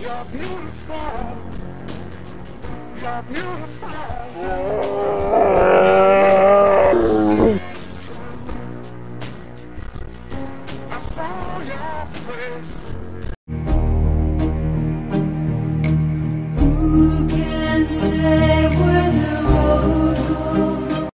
You're beautiful. You're beautiful. I saw your face. Who can say